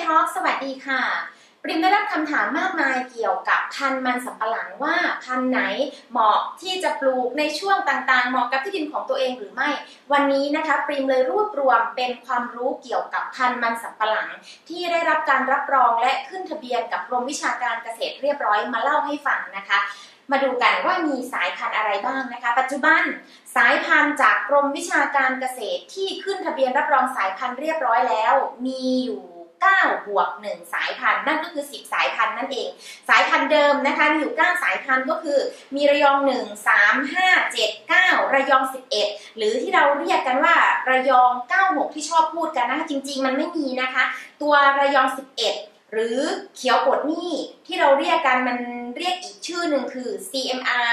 Talk สวัสดีค่ะปริมได้รับคำถามมากมายเกี่ยวกับพันธุ์มันสำปะหลังว่าพันธุ์ไหนเหมาะที่จะปลูกในช่วงต่างๆเหมาะกับที่ดินของตัวเองหรือไม่วันนี้นะคะปริมเลยรวบรวมเป็นความรู้เกี่ยวกับพันธุ์มันสำปะหลังที่ได้รับการรับรองและขึ้นทะเบียนกับกรมวิชาการเกษตรเรียบร้อยมาเล่าให้ฟังนะคะมาดูกันว่ามีสายพันธุ์อะไรบ้างนะคะปัจจุบันสายพันธุ์จากกรมวิชาการเกษตรที่ขึ้นทะเบียนรับรองสายพันธุ์เรียบร้อยแล้วมีอยู่9+1 สายพันธุ์นั่นก็คือ10สายพันธุ์นั่นเองสายพันธุ์เดิมนะคะมีอยู่9สายพันธุ์ก็คือมีระยอง1 3 5 7 9ระยอง11หรือที่เราเรียกกันว่าระยอง96ที่ชอบพูดกันนะคะจริงๆมันไม่มีนะคะตัวระยอง11หรือเขียวปดนี่ที่เราเรียกกันมันเรียกอีกชื่อหนึ่งคือ CMR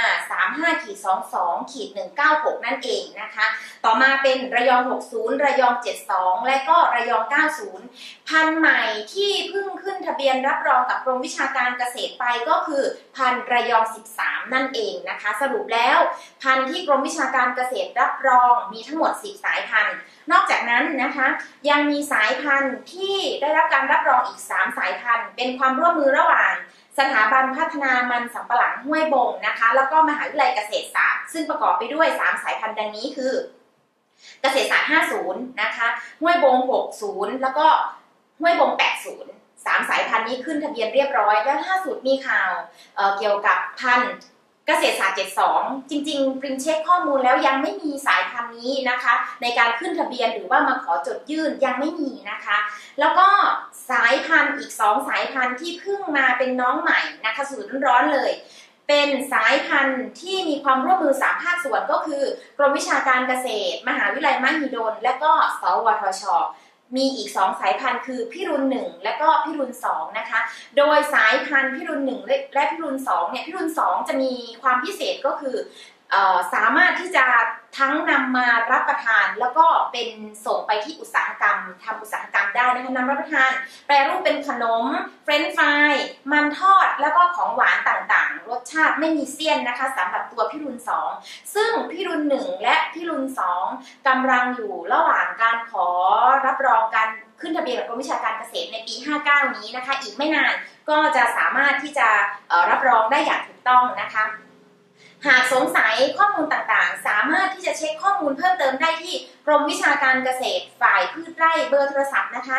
35-22-196 นั่นเองนะคะต่อมาเป็นระยอง60ระยอง72และก็ระยอง90พันธุ์ใหม่ที่เพิ่งขึ้นทะเบียนรับรองกับกรมวิชาการเกษตรไปก็คือพันธุ์ระยอง13นั่นเองนะคะสรุปแล้วพันธุ์ที่กรมวิชาการเกษตรรับรองมีทั้งหมด10สายพันธุ์นอกจากนั้นนะคะยังมีสายพันธุ์ที่ได้รับการรับรองอีก3สายพันธุ์เป็นความร่วมมือระหว่างสถาบันพัฒนามันสำปะหลังห้วยบงนะคะแล้วก็มหาวิทยาลัยเกษตรศาสตร์ซึ่งประกอบไปด้วย3สายพันธุ์ดังนี้คือเกษตรศาสตร์50นะคะห้วยบง60แล้วก็ห้วยบง80 3สายพันธุ์นี้ขึ้นทะเบียนเรียบร้อยแล้วล่าสุดมีข่าวเกี่ยวกับพันธุ์เกษตรศาสตร์72จริงๆปริมเช็คข้อมูลแล้วยังไม่มีสายพันธุ์นี้นะคะในการขึ้นทะเบียนหรือว่ามาขอจดยื่นยังไม่มีนะคะแล้วก็สายพันธุ์อีก2สายพันธุ์ที่เพิ่งมาเป็นน้องใหม่นะคะสดร้อนๆเลยเป็นสายพันธุ์ที่มีความร่วมมือ3ภาคส่วนก็คือกรมวิชาการเกษตรมหาวิทยาลัยมหิดลและก็สวทช.มีอีก2สายพันธุ์คือพิรุณ1และก็พิรุณ2นะคะโดยสายพันธุ์พิรุณ1และพิรุณ2เนี่ยพิรุณ2จะมีความพิเศษก็คือสามารถที่จะทั้งนำมารับประทานแล้วก็เป็นส่งไปที่อุตสาหกรรมทำอุตสาหกรรมได้นะคะนำรับประทานแปรรูปเป็นขนมเฟรนช์ฟรายมันทอดแล้วก็ของหวานต่างๆรสชาติไม่มีเสี้ยนนะคะสำหรับตัวพิรุณ2ซึ่งพิรุณ1และพิรุณ2กำลังอยู่ระหว่างการขอรับรองการขึ้นทะเบียนกับกรมวิชาการเกษตรในปี59นี้นะคะอีกไม่นานก็จะสามารถที่จะรับรองได้อย่างถูกต้องนะคะหากสงสัยข้อมูลต่างๆสามารถที่จะเช็คข้อมูลเพิ่มเติมได้ที่กรมวิชาการเกษตรฝ่ายพืชไร่เบอร์โทรศัพท์นะคะ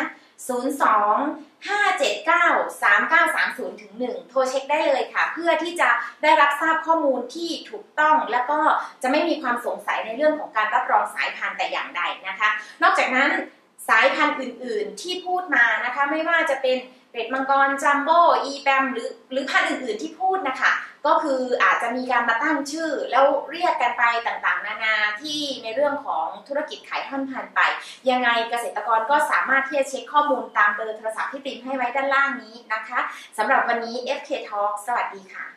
02-579-3930-1โทรเช็คได้เลยค่ะเพื่อที่จะได้รับทราบข้อมูลที่ถูกต้องแล้วก็จะไม่มีความสงสัยในเรื่องของการรับรองสายพันธุ์แต่อย่างใดนะคะนอกจากนั้นสายพันธุ์อื่นๆที่พูดมานะคะไม่ว่าจะเป็นเป็ดมังกรจัมโบ้อีแปมหรือพันธุ์อื่นๆที่พูดนะคะก็คืออาจจะมีการมาตั้งชื่อแล้วเรียกกันไปต่างๆนานาที่ในเรื่องของธุรกิจขายท่อนพันธุ์ไปยังไงเกษตรกรก็สามารถที่จะเช็คข้อมูลตามเบอร์โทรศัพท์ที่ปริมให้ไว้ด้านล่างนี้นะคะสำหรับวันนี้ FK Talk สวัสดีค่ะ